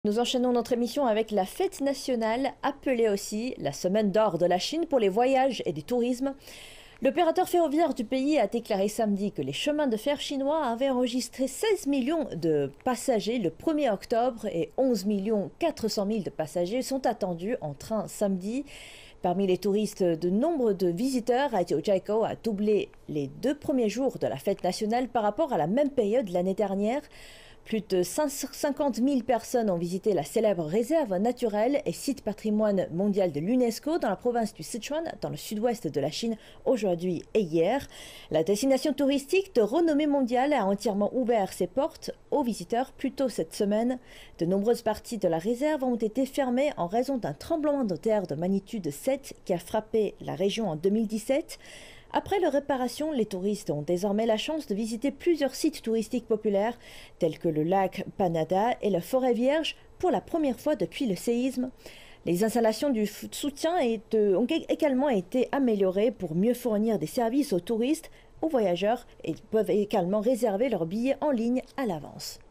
Nous enchaînons notre émission avec la fête nationale, appelée aussi la semaine d'or de la Chine pour les voyages et du tourisme. L'opérateur ferroviaire du pays a déclaré samedi que les chemins de fer chinois avaient enregistré 16 millions de passagers le 1er octobre et 11 400 000 de passagers sont attendus en train samedi. Parmi les touristes, de nombre de visiteurs à Jiuzhaigou a doublé les 2 premiers jours de la fête nationale par rapport à la même période l'année dernière. Plus de 50 000 personnes ont visité la célèbre réserve naturelle et site patrimoine mondial de l'UNESCO dans la province du Sichuan, dans le sud-ouest de la Chine, aujourd'hui et hier. La destination touristique de renommée mondiale a entièrement ouvert ses portes aux visiteurs plus tôt cette semaine. De nombreuses parties de la réserve ont été fermées en raison d'un tremblement de terre de magnitude 7 qui a frappé la région en 2017. Après leur réparation, les touristes ont désormais la chance de visiter plusieurs sites touristiques populaires, tels que le lac Panada et la forêt vierge, pour la première fois depuis le séisme. Les installations du soutien ont également été améliorées pour mieux fournir des services aux touristes, aux voyageurs, et peuvent également réserver leurs billets en ligne à l'avance.